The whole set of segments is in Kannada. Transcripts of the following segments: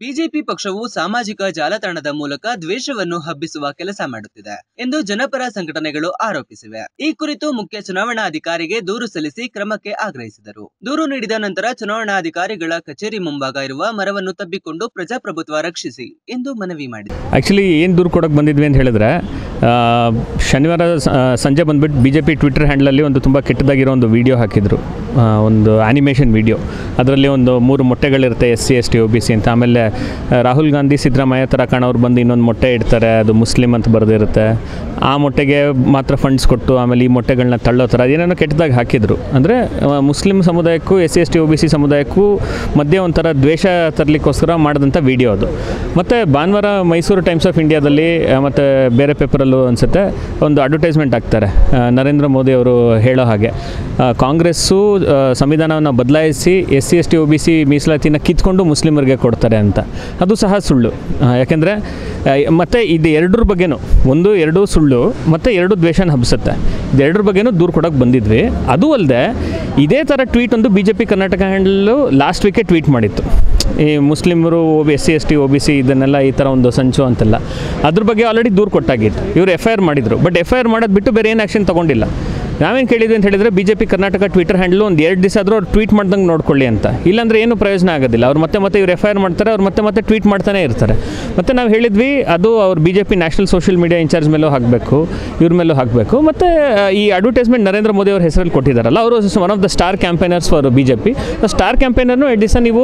ಬಿಜೆಪಿ ಪಕ್ಷವು ಸಾಮಾಜಿಕ ಜಾಲತಾಣದ ಮೂಲಕ ದ್ವೇಷವನ್ನು ಹಬ್ಬಿಸುವ ಕೆಲಸ ಮಾಡುತ್ತಿದೆ ಎಂದು ಜನಪರ ಸಂಘಟನೆಗಳು ಆರೋಪಿಸಿವೆ. ಈ ಕುರಿತು ಮುಖ್ಯ ಚುನಾವಣಾಧಿಕಾರಿಗೆ ದೂರು ಸಲ್ಲಿಸಿ ಕ್ರಮಕ್ಕೆ ಆಗ್ರಹಿಸಿದರು. ದೂರು ನೀಡಿದ ನಂತರ ಚುನಾವಣಾಧಿಕಾರಿಗಳ ಕಚೇರಿ ಮುಂಭಾಗ ಇರುವ ಮರವನ್ನು ತಬ್ಬಿಕೊಂಡು ಪ್ರಜಾಪ್ರಭುತ್ವ ರಕ್ಷಿಸಿ ಎಂದು ಮನವಿ ಮಾಡಿದರು. ಆ್ಯಕ್ಚುಲಿ ಏನು ದೂರು ಕೊಡೋಕೆ ಬಂದಿದ್ವಿ ಅಂತ ಹೇಳಿದ್ರೆ, ಶನಿವಾರ ಸಂಜೆ ಬಂದುಬಿಟ್ಟು ಬಿಜೆಪಿ ಟ್ವಿಟರ್ ಹ್ಯಾಂಡಲಲ್ಲಿ ಒಂದು ತುಂಬ ಕೆಟ್ಟದಾಗಿರೋ ಒಂದು ವಿಡಿಯೋ ಹಾಕಿದರು, ಒಂದು ಆ್ಯನಿಮೇಷನ್ ವಿಡಿಯೋ. ಅದರಲ್ಲಿ ಒಂದು 3 ಮೊಟ್ಟೆಗಳಿರುತ್ತೆ, SC ST OBC ಅಂತ. ಆಮೇಲೆ ರಾಹುಲ್ ಗಾಂಧಿ ಸಿದ್ದರಾಮಯ್ಯ ಥರ ಕಾಣೋರು ಬಂದು ಇನ್ನೊಂದು ಮೊಟ್ಟೆ ಇಡ್ತಾರೆ, ಅದು ಮುಸ್ಲಿಂ ಅಂತ ಬರೆದಿರುತ್ತೆ. ಆ ಮೊಟ್ಟೆಗೆ ಮಾತ್ರ ಫಂಡ್ಸ್ ಕೊಟ್ಟು ಆಮೇಲೆ ಈ ಮೊಟ್ಟೆಗಳನ್ನ ತಳ್ಳೋ ಥರ ಏನೇನೋ ಕೆಟ್ಟದಾಗಿ ಹಾಕಿದರು. ಅಂದರೆ ಮುಸ್ಲಿಂ ಸಮುದಾಯಕ್ಕೂ SC ST OBC ಸಮುದಾಯಕ್ಕೂ ಮಧ್ಯೆ ಒಂಥರ ದ್ವೇಷ ತರಲಿಕ್ಕೋಸ್ಕರ ಮಾಡಿದಂಥ ವಿಡಿಯೋ ಅದು. ಮತ್ತು ಭಾನುವಾರ ಮೈಸೂರು ಟೈಮ್ಸ್ ಆಫ್ ಇಂಡಿಯಾದಲ್ಲಿ ಮತ್ತು ಬೇರೆ ಪೇಪರಲ್ಲೂ ಅನಿಸುತ್ತೆ ಒಂದು ಅಡ್ವರ್ಟೈಸ್ಮೆಂಟ್ ಹಾಕ್ತಾರೆ, ನರೇಂದ್ರ ಮೋದಿ ಅವರು ಹೇಳೋ ಹಾಗೆ ಕಾಂಗ್ರೆಸ್ಸು ಸಂವಿಧಾನವನ್ನು ಬದಲಾಯಿಸಿ SC ST OBC ಮೀಸಲಾತಿನ ಕಿತ್ಕೊಂಡು ಮುಸ್ಲಿಮರಿಗೆ ಕೊಡ್ತಾರೆ ಅಂತ. ಅದು ಸಹ ಸುಳ್ಳು. ಯಾಕೆಂದರೆ ಮತ್ತು ಇದು ಎರಡರ ಬಗ್ಗೆನೂ, 1-2 ಸುಳ್ಳು ಮತ್ತು 2 ದ್ವೇಷನ ಹಬ್ಬಿಸುತ್ತೆ. ಇದೆರಡರ ಬಗ್ಗೆನೂ ದೂರು ಕೊಡೋಕೆ ಬಂದಿದ್ವಿ. ಅದು ಅಲ್ಲದೆ ಇದೇ ಥರ ಟ್ವೀಟ್ ಒಂದು BJP ಕರ್ನಾಟಕ ಹ್ಯಾಂಡಲು ಲಾಸ್ಟ್ ವೀಕೆ ಟ್ವೀಟ್ ಮಾಡಿತ್ತು. ಈ ಮುಸ್ಲಿಮರು SC ST OBC ಇದನ್ನೆಲ್ಲ ಈ ಥರ ಒಂದು ಸಂಚು ಅಂತೆಲ್ಲ, ಅದ್ರ ಬಗ್ಗೆ ಆಲ್ರೆಡಿ ದೂರು ಕೊಟ್ಟಾಗಿತ್ತು. ಇವರು FIR ಮಾಡಿದರು. ಬಟ್ FIR ಮಾಡೋದು ಬಿಟ್ಟು ಬೇರೆ ಏನು ಆ್ಯಕ್ಷನ್ ತೊಗೊಂಡಿಲ್ಲ. ನಾವೇನು ಕೇಳಿದ್ವಿ ಅಂತ ಹೇಳಿದರೆ, BJP ಕರ್ನಾಟಕ ಟ್ವಿಟರ್ ಹ್ಯಾಂಡಲು ಒಂದು 2 ದಿವಸ ಆದರೂ ಅವ್ರು ಟ್ವೀಟ್ ಮಾಡ್ದಂಗೆ ನೋಡ್ಕೊಳ್ಳಿ ಅಂತ. ಇಲ್ಲಾಂದರೆ ಏನು ಪ್ರಯೋಜನ ಆಗೋದಿಲ್ಲ. ಅವ್ರು ಮತ್ತೆ ಇವ್ರು FIR ಮಾಡ್ತಾರೆ, ಅವ್ರು ಮತ್ತೆ ಟ್ವೀಟ್ ಮಾಡ್ತಾನೆ ಇರ್ತಾರೆ. ಮತ್ತು ನಾವು ಹೇಳಿದ್ವಿ ಅದು ಅವ್ರು BJP national social media in charge ಮೇಲೂ ಹಾಕಬೇಕು, ಇವ್ರ ಮೇಲೂ ಹಾಕಬೇಕು. ಮತ್ತು ಈ ಅಡ್ವರ್ಟೈಸ್ಮೆಂಟ್ ನರೇಂದ್ರ ಮೋದಿ ಅವ್ರ ಹೆಸರಲ್ಲಿ ಕೊಟ್ಟಿದ್ದಾರಲ್ಲ, ಅವರು one of the star campaigners for BJP. Star ಕ್ಯಾಂಪೇನರ್ನು 2 ದಿವಸ ನೀವು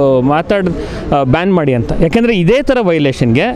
ಬ್ಯಾನ್ ಮಾಡಿ ಅಂತ. ಯಾಕೆಂದರೆ ಇದೇ ಥರ ವೈಲೇಷನ್ಗೆ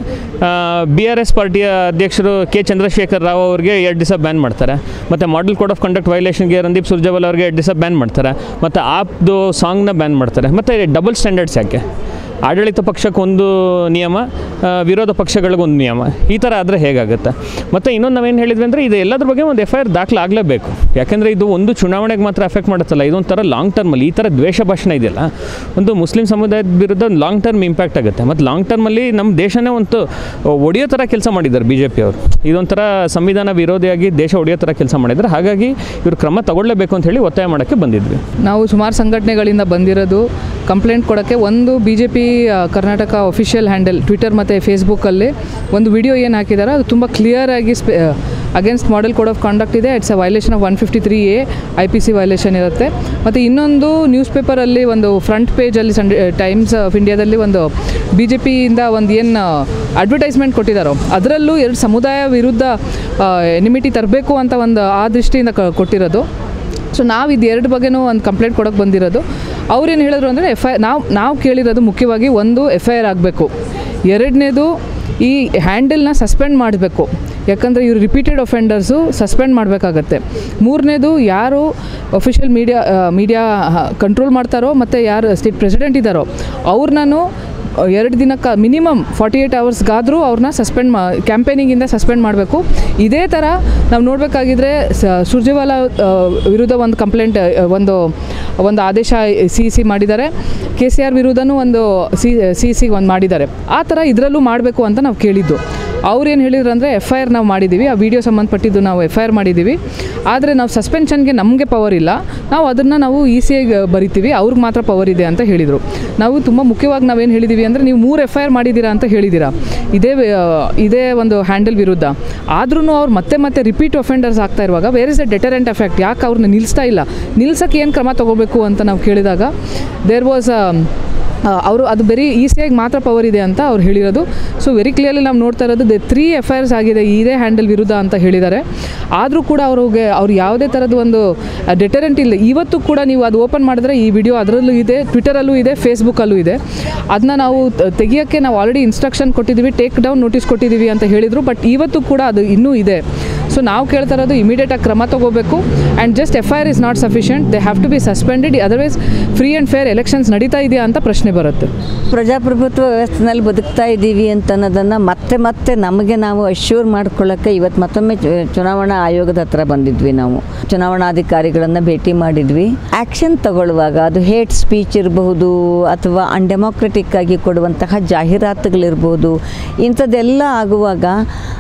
BRS ಪಾರ್ಟಿಯ ಅಧ್ಯಕ್ಷರು K ಚಂದ್ರಶೇಖರ್ ರಾವ್ ಅವ್ರಿಗೆ 2 ದಿವಸ ಬ್ಯಾನ್ ಮಾಡ್ತಾರೆ. ಮತ್ತು ಮಾಡೆಲ್ ಕೋಡ್ ಆಫ್ ಕಂಡಕ್ಟ್ ವೈಲೇಷನ್ಗೆ ರಣದೀಪ್ ಸುರ್ಜೇವಾಲಾ ಅವ್ರಿಗೆ 2 ದಿವಸ ಬ್ಯಾನ್ ಮಾಡ್ತಾರೆ. ಮತ್ತು ಆಪ್ದು ಸಾಂಗ್ನ ಬ್ಯಾನ್ ಮಾಡ್ತಾರೆ. ಮತ್ತು ಡಬಲ್ ಸ್ಟ್ಯಾಂಡರ್ಡ್ಸ್ ಯಾಕೆ? ಆಡಳಿತ ಪಕ್ಷಕ್ಕೊಂದು ನಿಯಮ, ವಿರೋಧ ಪಕ್ಷಗಳಿಗೊಂದು ನಿಯಮ. ಈ ಥರ ಆದರೆ ಹೇಗಾಗುತ್ತೆ? ಮತ್ತು ಇನ್ನೊಂದು ನಾವೇನು ಹೇಳಿದ್ವಿ ಅಂದರೆ, ಇದು ಎಲ್ಲದ್ರ ಬಗ್ಗೆ ಒಂದು FIR ದಾಖಲಾಗಲೇಬೇಕು. ಯಾಕೆಂದರೆ ಇದು ಒಂದು ಚುನಾವಣೆಗೆ ಮಾತ್ರ ಎಫೆಕ್ಟ್ ಮಾಡುತ್ತಲ್ಲ, ಇದೊಂಥರ ಲಾಂಗ್ ಟರ್ಮಲ್ಲಿ ಈ ಥರ ದ್ವೇಷ ಭಾಷಣ ಇದೆಯಲ್ಲ, ಒಂದು ಮುಸ್ಲಿಂ ಸಮುದಾಯದ ವಿರುದ್ಧ ಒಂದು ಲಾಂಗ್ ಟರ್ಮ್ ಇಂಪ್ಯಾಕ್ಟ್ ಆಗುತ್ತೆ. ಮತ್ತು ಲಾಂಗ್ ಟರ್ಮಲ್ಲಿ ನಮ್ಮ ದೇಶನೇ ಒಂದು ಒಡೆಯೋ ಥರ ಕೆಲಸ ಮಾಡಿದ್ದಾರೆ BJP ಅವರು. ಇದೊಂಥರ ಸಂವಿಧಾನ ವಿರೋಧಿಯಾಗಿ ದೇಶ ಒಡೆಯೋ ಥರ ಕೆಲಸ ಮಾಡಿದ್ದಾರೆ. ಹಾಗಾಗಿ ಇವರು ಕ್ರಮ ತಗೊಳ್ಳೇಬೇಕು ಅಂತ ಹೇಳಿ ಒತ್ತಾಯ ಮಾಡೋಕ್ಕೆ ಬಂದಿದ್ವಿ. ನಾವು ಸುಮಾರು ಸಂಘಟನೆಗಳಿಂದ ಬಂದಿರೋದು ಕಂಪ್ಲೇಂಟ್ ಕೊಡೋಕ್ಕೆ. ಒಂದು BJP Karnataka official handle Twitter ಮತ್ತು ಫೇಸ್ಬುಕ್ಕಲ್ಲಿ ಒಂದು ವಿಡಿಯೋ ಏನು ಹಾಕಿದ್ದಾರೆ, ಅದು ತುಂಬ ಕ್ಲಿಯರಾಗಿ against model code of conduct ಇದೆ. It's a violation of 153A IPC violation ಇರುತ್ತೆ. ಮತ್ತು ಇನ್ನೊಂದು ನ್ಯೂಸ್ ಪೇಪರಲ್ಲಿ ಒಂದು ಫ್ರಂಟ್ ಪೇಜಲ್ಲಿ ಟೈಮ್ಸ್ ಆಫ್ ಇಂಡಿಯಾದಲ್ಲಿ ಒಂದು BJPಯಿಂದ ಒಂದು ಏನು ಅಡ್ವರ್ಟೈಸ್ಮೆಂಟ್ ಕೊಟ್ಟಿದ್ದಾರೋ, ಅದರಲ್ಲೂ 2 ಸಮುದಾಯ ವಿರುದ್ಧ ಎನಿಮಿಟಿ ತರಬೇಕು ಅಂತ ಒಂದು ಆ ದೃಷ್ಟಿಯಿಂದ ಕೊಟ್ಟಿರೋದು. ಸೊ ನಾವು ಇದು 2 ಬಗ್ಗೆನೂ ಒಂದು ಕಂಪ್ಲೇಂಟ್ ಕೊಡೋಕ್ಕೆ ಬಂದಿರೋದು. ಅವ್ರೇನು ಹೇಳಿದ್ರು ಅಂದರೆ ನಾವು ಕೇಳಿರೋದು ಮುಖ್ಯವಾಗಿ ಒಂದು FIR ಆಗಬೇಕು, 2ನೇದು ಈ ಹ್ಯಾಂಡಲ್ನ ಸಸ್ಪೆಂಡ್ ಮಾಡಬೇಕು. ಯಾಕಂದರೆ ಇವರು ರಿಪೀಟೆಡ್ ಅಫೆಂಡರ್ಸು ಸಸ್ಪೆಂಡ್ ಮಾಡಬೇಕಾಗತ್ತೆ. 3ನೇದು ಯಾರು ಅಫಿಷಿಯಲ್ ಮೀಡಿಯಾ ಕಂಟ್ರೋಲ್ ಮಾಡ್ತಾರೋ ಮತ್ತು ಯಾರು ಸ್ಟೇಟ್ ಪ್ರೆಸಿಡೆಂಟ್ ಇದ್ದಾರೋ ಅವ್ರನ್ನೂ 2 ದಿನಕ್ಕೆ ಮಿನಿಮಮ್ 48 ಅವರ್ಸ್ಗಾದರೂ ಅವ್ರನ್ನ ಕ್ಯಾಂಪೇನಿಂಗಿಂದ ಸಸ್ಪೆಂಡ್ ಮಾಡಬೇಕು. ಇದೇ ಥರ ನಾವು ನೋಡಬೇಕಾಗಿದ್ರೆ ಸುರ್ಜೇವಾಲಾ ವಿರುದ್ಧ ಒಂದು ಕಂಪ್ಲೇಂಟ್ ಒಂದು ಆದೇಶ CC ಮಾಡಿದ್ದಾರೆ. KCR ವಿರುದ್ಧನೂ ಒಂದು CC ಒಂದು ಮಾಡಿದ್ದಾರೆ. ಆ ಥರ ಇದರಲ್ಲೂ ಮಾಡಬೇಕು ಅಂತ ನಾವು ಕೇಳಿದ್ದು. ಅವ್ರೇನು ಹೇಳಿದ್ರು ಅಂದರೆ FIR ನಾವು ಮಾಡಿದ್ದೀವಿ, ಆ ವಿಡಿಯೋ ಸಂಬಂಧಪಟ್ಟಿದ್ದು ನಾವು FIR ಮಾಡಿದ್ದೀವಿ. ಆದರೆ ನಾವು ಸಸ್ಪೆನ್ಷನ್ಗೆ ನಮಗೆ ಪವರ್ ಇಲ್ಲ, ನಾವು ಅದನ್ನು ನಾವು ECIಗೆ ಬರಿತೀವಿ, ಅವ್ರಿಗೆ ಮಾತ್ರ ಪವರ್ ಇದೆ ಅಂತ ಹೇಳಿದರು. ನಾವು ತುಂಬ ಮುಖ್ಯವಾಗಿ ನಾವೇನು ಹೇಳಿದ್ದೀವಿ ಅಂದರೆ, ನೀವು 3 FIR ಮಾಡಿದ್ದೀರಾ ಅಂತ ಹೇಳಿದ್ದೀರಾ ಇದೇ ಒಂದು ಹ್ಯಾಂಡಲ್ ವಿರುದ್ಧ. ಆದ್ರೂ ಅವ್ರು ಮತ್ತೆ ರಿಪೀಟ್ ಅಫೆಂಡರ್ಸ್ ಆಗ್ತಾ ಇರುವಾಗ where is a deterrent effect? ಯಾಕೆ ಅವ್ರನ್ನ ನಿಲ್ಲಿಸ್ತಾ ಇಲ್ಲ? ನಿಲ್ಸೋಕ್ಕೆ ಏನು ಕ್ರಮ ತೊಗೋಬೇಕು ಅಂತ ನಾವು ಕೇಳಿದಾಗ ದೇರ್ ವಾಸ್ ಅವರು ಅದು ಬರೀ ECIಗೆ ಮಾತ್ರ ಪವರ್ ಇದೆ ಅಂತ ಅವ್ರು ಹೇಳಿರೋದು. ಸೊ ವೆರಿ ಕ್ಲಿಯರ್ಲಿ ನಾವು ನೋಡ್ತಾ ಇರೋದು 3 FIRs ಆಗಿದೆ ಇದೇ ಹ್ಯಾಂಡಲ್ ವಿರುದ್ಧ ಅಂತ ಹೇಳಿದ್ದಾರೆ. ಆದರೂ ಕೂಡ ಅವ್ರು ಯಾವುದೇ ಥರದ್ದು ಒಂದು ಡೆಟರೆಂಟ್ ಇಲ್ಲ. ಇವತ್ತು ಕೂಡ ನೀವು ಅದು ಓಪನ್ ಮಾಡಿದ್ರೆ ಈ ವಿಡಿಯೋ ಅದರಲ್ಲೂ ಇದೆ, ಟ್ವಿಟರಲ್ಲೂ ಇದೆ, ಫೇಸ್ಬುಕ್ಕಲ್ಲೂ ಇದೆ. ಅದನ್ನ ನಾವು ತೆಗಿಯೋಕ್ಕೆ ನಾವು ಆಲ್ರೆಡಿ ಇನ್ಸ್ಟ್ರಕ್ಷನ್ ಕೊಟ್ಟಿದ್ದೀವಿ, ಟೇಕ್ ಡೌನ್ ನೋಟಿಸ್ ಕೊಟ್ಟಿದ್ದೀವಿ ಅಂತ ಹೇಳಿದರು. ಬಟ್ ಇವತ್ತು ಕೂಡ ಅದು ಇನ್ನೂ ಇದೆ. ಸೊ ನಾವು ಕೇಳ್ತಾ ಇರೋದು ಇಮಿಡಿಯೇಟಾಗಿ ಕ್ರಮ ತೊಗೋಬೇಕು. And just FIR is not sufficient, they have to be suspended. Otherwise free and fair elections ನಡೀತಾ ಇದೆಯಾ ಅಂತ ಪ್ರಶ್ನೆ ಬರುತ್ತೆ. ಪ್ರಜಾಪ್ರಭುತ್ವ ವ್ಯವಸ್ಥೆಯಲ್ಲಿ ಬದುಕ್ತಾ ಇದ್ದೀವಿ ಅಂತ ಅನ್ನೋದನ್ನು ಮತ್ತೆ ನಮಗೆ ನಾವು ಅಶ್ಯೂರ್ ಮಾಡ್ಕೊಳ್ಳೋಕ್ಕೆ ಇವತ್ತು ಮತ್ತೊಮ್ಮೆ ಚುನಾವಣಾ ಆಯೋಗದ ಹತ್ರ ಬಂದಿದ್ವಿ. ನಾವು ಚುನಾವಣಾಧಿಕಾರಿಗಳನ್ನು ಭೇಟಿ ಮಾಡಿದ್ವಿ. ಆ್ಯಕ್ಷನ್ ತಗೊಳ್ಳುವಾಗ ಅದು ಹೇಟ್ ಸ್ಪೀಚ್ ಇರಬಹುದು ಅಥವಾ ಅನ್ಡೆಮೋಕ್ರೆಟಿಕ್ ಆಗಿ ಕೊಡುವಂತಹ ಜಾಹೀರಾತುಗಳಿರ್ಬೋದು, ಇಂಥದ್ದೆಲ್ಲ ಆಗುವಾಗ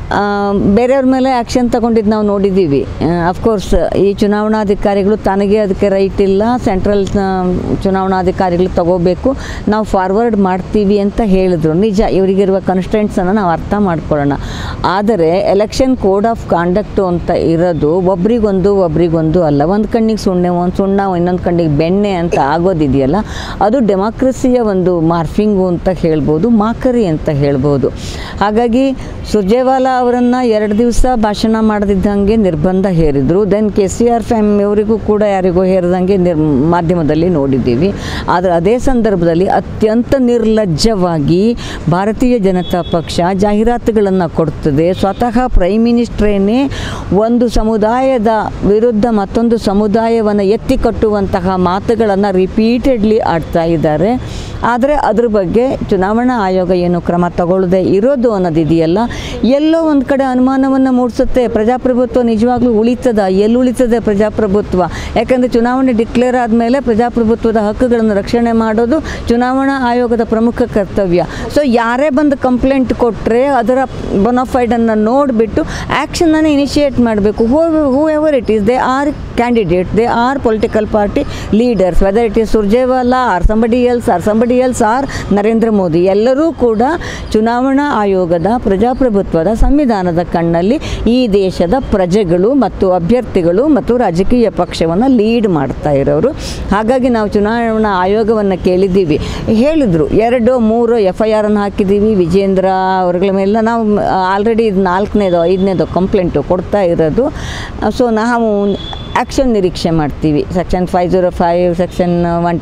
ಬೇರೆಯವ್ರ ಮೇಲೆ ಆ್ಯಕ್ಷನ್ ತಗೊಂಡಿದ್ದು ನಾವು ನೋಡಿದ್ದೀವಿ. ಅಫ್ಕೋರ್ಸ್ ಈ ಚುನಾವಣಾಧಿಕಾರಿಗಳು ತನಗೆ ಅದಕ್ಕೆ ರೈಟ್ ಇಲ್ಲ, ಸೆಂಟ್ರಲ್ ಚುನಾವಣಾಧಿಕಾರಿಗಳು ತಗೋಬೇಕು, ನಾವು ಫಾರ್ವರ್ಡ್ ಮಾಡ್ತೀವಿ ಅಂತ ಹೇಳಿದ್ರು. ನಿಜ, ಇವರಿಗಿರುವ ಕನ್ಸ್ಟೆಂಟ್ಸನ್ನು ನಾವು ಅರ್ಥ ಮಾಡ್ಕೊಳ್ಳೋಣ. ಆದರೆ ಎಲೆಕ್ಷನ್ ಕೋಡ್ ಆಫ್ ಕಾಂಡಕ್ಟು ಅಂತ ಇರೋದು ಒಬ್ರಿಗೊಂದು ಅಲ್ಲ. ಒಂದು ಕಣ್ಣಿಗೆ ಸುಣ್ಣ ಇನ್ನೊಂದು ಕಣ್ಣಿಗೆ ಬೆಣ್ಣೆ ಅಂತ ಆಗೋದಿದೆಯಲ್ಲ, ಅದು ಡೆಮಾಕ್ರಸಿಯ ಒಂದು ಮಾರ್ಫಿಂಗು ಅಂತ ಹೇಳ್ಬೋದು, ಮಾಕರಿ ಅಂತ ಹೇಳ್ಬೋದು. ಹಾಗಾಗಿ ಸುರ್ಜೇವಾಲಾ ಅವರನ್ನು 2 ದಿವಸ ಭಾಷಣ ಮಾಡದಿದ್ದಂಗೆ ನಿರ್ಬಂಧ ಹೇರಿದರು. ದೆನ್ KCR ಇವರಿಗೂ ಕೂಡ ಯಾರಿಗೂ ಹೇರಿದಂಗೆ ಮಾಧ್ಯಮದಲ್ಲಿ ನೋಡಿದ್ದೀವಿ. ಆದರೆ ಅದೇ ಸಂದರ್ಭದಲ್ಲಿ ಅತ್ಯಂತ ನಿರ್ಲಜ್ಜವಾಗಿ ಭಾರತೀಯ ಜನತಾ ಪಕ್ಷ ಜಾಹೀರಾತುಗಳನ್ನು ಕೊಡ್ತದೆ. ಸ್ವತಃ ಪ್ರೈಮ್ ಮಿನಿಸ್ಟ್ರೇನೇ ಒಂದು ಸಮುದಾಯದ ವಿರುದ್ಧ ಮತ್ತೊಂದು ಸಮುದಾಯವನ್ನು ಎತ್ತಿ ಕಟ್ಟುವಂತಹ ಮಾತುಗಳನ್ನು ರಿಪೀಟೆಡ್ಲಿ ಆಡ್ತಾ ಇದ್ದಾರೆ. ಆದರೆ ಅದ್ರ ಬಗ್ಗೆ ಚುನಾವಣಾ ಆಯೋಗ ಏನು ಕ್ರಮ ತಗೊಳ್ಳದೆ ಇರೋದು ಅನ್ನೋದಿದೆಯಲ್ಲ, ಎಲ್ಲೋ ಒಂದು ಕಡೆ ಅನುಮಾನವನ್ನು ಮೂಡಿಸುತ್ತೆ. ಪ್ರಜಾಪ್ರಭುತ್ವ ನಿಜವಾಗ್ಲೂ ಉಳಿತದ? ಎಲ್ಲಿ ಉಳಿತದೆ ಪ್ರಜಾಪ್ರಭುತ್ವ? ಯಾಕಂದರೆ ಚುನಾವಣೆ ಡಿಕ್ಲೇರ್ ಆದಮೇಲೆ ಪ್ರಜಾಪ್ರಭುತ್ವದ ಹಕ್ಕುಗಳನ್ನು ರಕ್ಷಣೆ ಮಾಡೋದು ಚುನಾವಣಾ ಆಯೋಗದ ಪ್ರಮುಖ ಕರ್ತವ್ಯ. ಸೊ ಯಾರೇ ಬಂದು ಕಂಪ್ಲೇಂಟ್ ಕೊಟ್ಟರೆ ಅದರ ಬೊನಫೈಡನ್ನು ನೋಡಿಬಿಟ್ಟು ಆ್ಯಕ್ಷನನ್ನು ಇನಿಷಿಯೇಟ್ ಮಾಡಬೇಕು. Whoever it is, they are candidate, they are political party leaders, whether it is Surjewala or somebody else or Narendra Modi, ಎಲ್ಲರೂ ಕೂಡ ಚುನಾವಣಾ ಆಯೋಗದ ಪ್ರಜಾಪ್ರಭುತ್ವದ ಸಂವಿಧಾನದ ಕಣ್ಣಲ್ಲಿ ಈ ದೇಶದ ಪ್ರಜೆಗಳು ಮತ್ತು ಅಭ್ಯರ್ಥಿಗಳು ಮತ್ತು ರಾಜಕೀಯ ಪಕ್ಷವನ್ನು ಲೀಡ್ ಮಾಡ್ತಾ ಇರೋರು. ಹಾಗಾಗಿ ನಾವು ಚುನಾವಣಾ ಆಯೋಗವನ್ನು ಕೇಳಿದ್ದೀವಿ. ಹೇಳಿದರು 2-3 FIR ಹಾಕಿದ್ದೀವಿ ವಿಜೇಂದ್ರ ಅವ್ರಗಳ ಮೇಲೆ. ನಾವು ಆಲ್ರೆಡಿ 4ನೇದೋ 5ನೇದೋ ಕಂಪ್ಲೇಂಟು ಕೊಡ್ತಾ ಇರೋದು. ಸೊ ನಾವು ಆ್ಯಕ್ಷನ್ ನಿರೀಕ್ಷೆ ಮಾಡ್ತೀವಿ. ಸೆಕ್ಷನ್ 505, ಸೆಕ್ಷನ್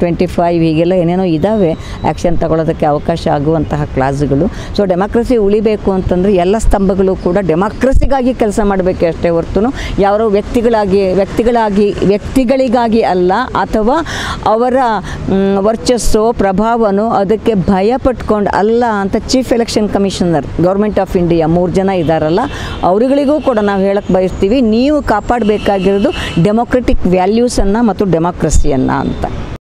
125 ಹೀಗೆಲ್ಲ ಏನೇನೋ ಇದ್ದಾವೆ ಆ್ಯಕ್ಷನ್ ತಗೊಳ್ಳೋದಕ್ಕೆ ಅವಕಾಶ ಆಗುವಂತಹ ಕ್ಲಾಸ್ಗಳು. ಸೊ ಡೆಮಾಕ್ರಸಿ ಉಳಿಬೇಕು ಅಂತಂದರೆ ಎಲ್ಲ ಸ್ತಂಭಗಳು ಕೂಡ ಡೆಮಾಕ್ರಸಿಗಾಗಿ ಕೆಲಸ ಮಾಡಬೇಕೆ ಅಷ್ಟೇ ಹೊರತು ಯಾರೋ ವ್ಯಕ್ತಿಗಳಿಗಾಗಿ ಅಲ್ಲ, ಅಥವಾ ಅವರ ವರ್ಚಸ್ಸೋ ಪ್ರಭಾವನೋ ಅದಕ್ಕೆ ಭಯ ಪಟ್ಕೊಂಡು ಅಲ್ಲ ಅಂತ chief election commissioner government of India 3 ಜನ ಇದ್ದಾರಲ್ಲ, ಅವರುಗಳಿಗೂ ಕೂಡ ನಾವು ಹೇಳಕ್ಕೆ ಬಯಸ್ತೀವಿ, ನೀವು ಕಾಪಾಡಬೇಕಾಗಿರೋದು ಡೆಮೊಕ್ರೆಟಿಕ್ ವ್ಯಾಲ್ಯೂಸನ್ನು ಮತ್ತು ಡೆಮಾಕ್ರಸಿಯನ್ನು ಅಂತ.